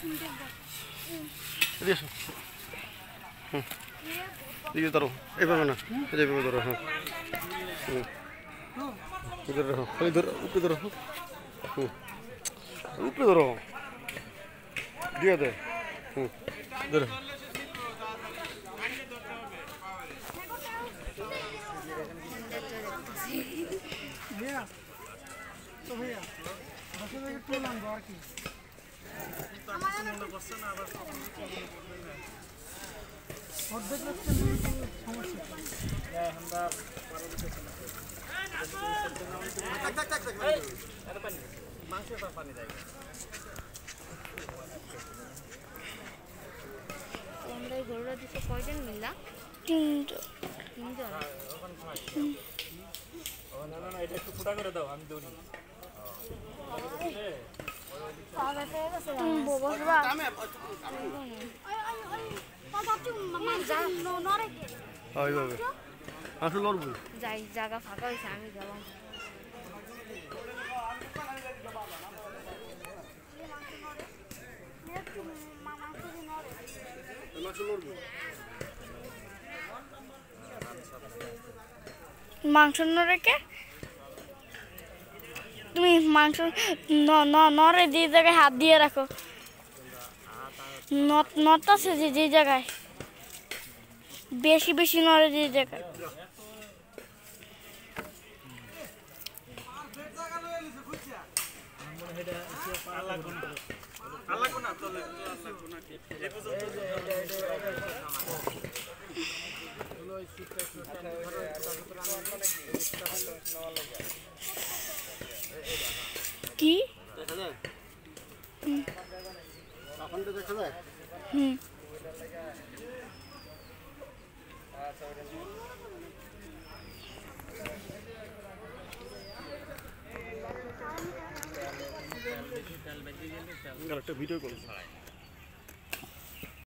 এদিকে এসো। এদিকে ধরো, এইভাবে না, এইভাবে ধরো। হ্যাঁ, উপরে ধরো, খালি ধরো, উপরে ধরো। উপরে ধরো, দিয়ে দে। ধরো। তোমরা এই গরুটা দিতে কয়জন মিললা? তিনজন। এটা একটু ফুটা করে দাও, আমি দৌড়ি। যাই, জায়গা ফাঁকা হয়েছে, আমি গেলাম। মাংস নড়েকে তুমি মাংস নড়ে যে জায়গায় হাত দিয়ে রাখো, নড়তাছে যে জায়গায় বেশি বেশি নড়ে যে জায়গায়। কি দেখা যায়? দেখা যায়? একটা ভিডিও করেছে।